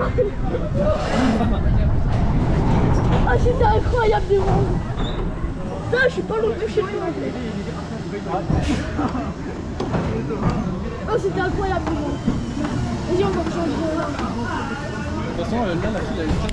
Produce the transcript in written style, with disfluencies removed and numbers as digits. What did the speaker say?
Ah, c'était incroyable des ronds. Putain, je suis pas loin de toucher le point. Oh, c'était incroyable des ronds. Vas-y, on va changer. De toute façon, là, la fille, elle est